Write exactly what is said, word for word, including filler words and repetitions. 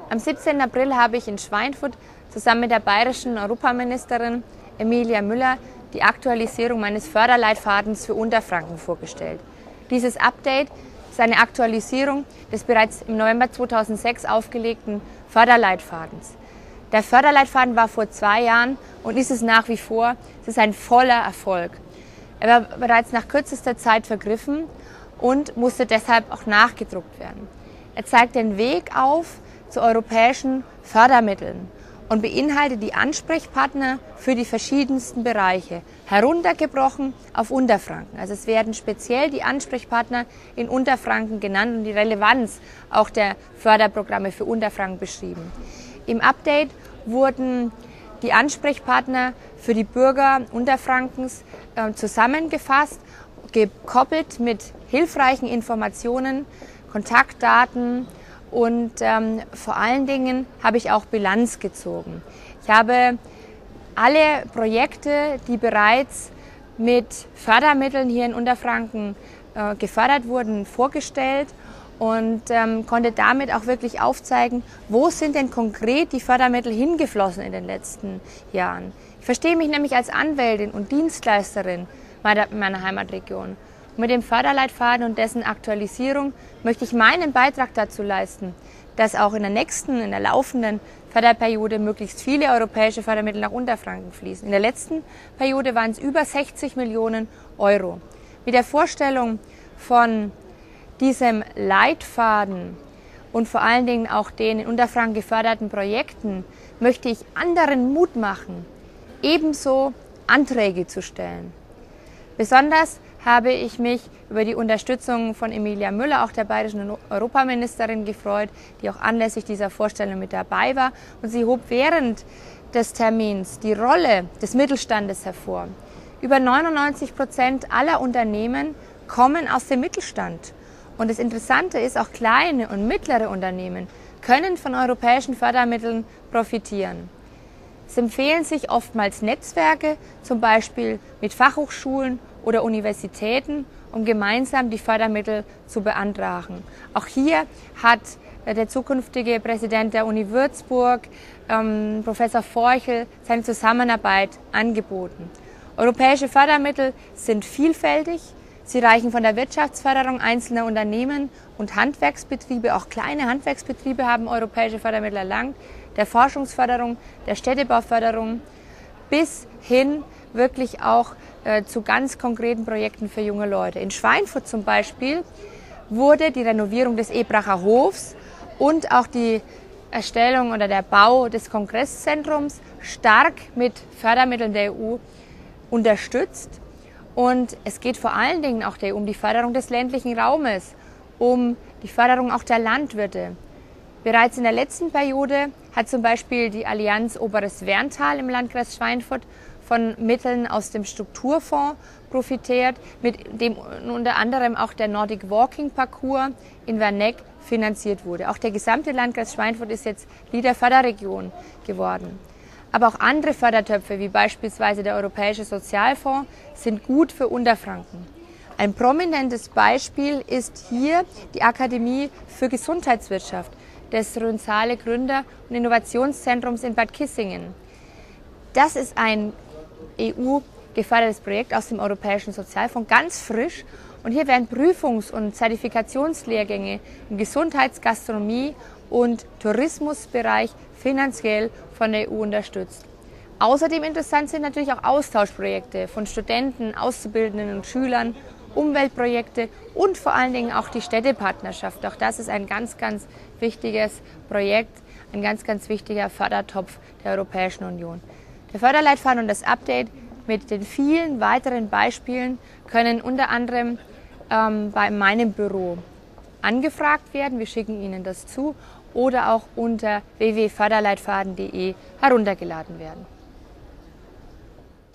Am siebzehnten April habe ich in Schweinfurt zusammen mit der bayerischen Europaministerin Emilia Müller die Aktualisierung meines Förderleitfadens für Unterfranken vorgestellt. Dieses Update ist eine Aktualisierung des bereits im November zweitausendsechs aufgelegten Förderleitfadens. Der Förderleitfaden war vor zwei Jahren und ist es nach wie vor. Es ist ein voller Erfolg. Er war bereits nach kürzester Zeit vergriffen und musste deshalb auch nachgedruckt werden. Er zeigt den Weg auf zu europäischen Fördermitteln und beinhaltet die Ansprechpartner für die verschiedensten Bereiche, heruntergebrochen auf Unterfranken. Also es werden speziell die Ansprechpartner in Unterfranken genannt und die Relevanz auch der Förderprogramme für Unterfranken beschrieben. Im Update wurden die Ansprechpartner für die Bürger Unterfrankens äh, zusammengefasst, gekoppelt mit hilfreichen Informationen, Kontaktdaten und ähm, vor allen Dingen habe ich auch Bilanz gezogen. Ich habe alle Projekte, die bereits mit Fördermitteln hier in Unterfranken äh, gefördert wurden, vorgestellt und ähm, konnte damit auch wirklich aufzeigen, wo sind denn konkret die Fördermittel hingeflossen in den letzten Jahren. Ich verstehe mich nämlich als Anwältin und Dienstleisterin meiner, meiner Heimatregion. Und mit dem Förderleitfaden und dessen Aktualisierung möchte ich meinen Beitrag dazu leisten, dass auch in der nächsten, in der laufenden Förderperiode möglichst viele europäische Fördermittel nach Unterfranken fließen. In der letzten Periode waren es über sechzig Millionen Euro. Mit der Vorstellung von diesem Leitfaden und vor allen Dingen auch den in Unterfranken geförderten Projekten möchte ich anderen Mut machen, ebenso Anträge zu stellen. Besonders habe ich mich über die Unterstützung von Emilia Müller, auch der bayerischen Europaministerin, gefreut, die auch anlässlich dieser Vorstellung mit dabei war. Und sie hob während des Termins die Rolle des Mittelstandes hervor. Über neunundneunzig Prozent aller Unternehmen kommen aus dem Mittelstand. Und das Interessante ist, auch kleine und mittlere Unternehmen können von europäischen Fördermitteln profitieren. Es empfehlen sich oftmals Netzwerke, zum Beispiel mit Fachhochschulen oder Universitäten, um gemeinsam die Fördermittel zu beantragen. Auch hier hat der zukünftige Präsident der Uni Würzburg, ähm, Professor Forchel, seine Zusammenarbeit angeboten. Europäische Fördermittel sind vielfältig. Sie reichen von der Wirtschaftsförderung einzelner Unternehmen und Handwerksbetriebe, auch kleine Handwerksbetriebe haben europäische Fördermittel erlangt, der Forschungsförderung, der Städtebauförderung bis hin wirklich auch äh, zu ganz konkreten Projekten für junge Leute. In Schweinfurt zum Beispiel wurde die Renovierung des Ebracher Hofs und auch die Erstellung oder der Bau des Kongresszentrums stark mit Fördermitteln der E U unterstützt. Und es geht vor allen Dingen auch um die Förderung des ländlichen Raumes, um die Förderung auch der Landwirte. Bereits in der letzten Periode hat zum Beispiel die Allianz Oberes Werntal im Landkreis Schweinfurt von Mitteln aus dem Strukturfonds profitiert, mit dem unter anderem auch der Nordic Walking Parcours in Werneck finanziert wurde. Auch der gesamte Landkreis Schweinfurt ist jetzt Leader-Förderregion geworden. Aber auch andere Fördertöpfe, wie beispielsweise der Europäische Sozialfonds, sind gut für Unterfranken. Ein prominentes Beispiel ist hier die Akademie für Gesundheitswirtschaft des Rhön-Saale Gründer- und Innovationszentrums in Bad Kissingen. Das ist ein E U-gefördertes Projekt aus dem Europäischen Sozialfonds, ganz frisch. Und hier werden Prüfungs- und Zertifikationslehrgänge im Gesundheits-, Gastronomie- und Tourismusbereich finanziell von der E U unterstützt. Außerdem interessant sind natürlich auch Austauschprojekte von Studenten, Auszubildenden und Schülern, Umweltprojekte und vor allen Dingen auch die Städtepartnerschaft. Auch das ist ein ganz, ganz wichtiges Projekt, ein ganz, ganz wichtiger Fördertopf der Europäischen Union. Der Förderleitfaden und das Update mit den vielen weiteren Beispielen können unter anderem ähm, bei meinem Büro angefragt werden. Wir schicken Ihnen das zu oder auch unter w w w punkt förderleitfaden punkt de heruntergeladen werden.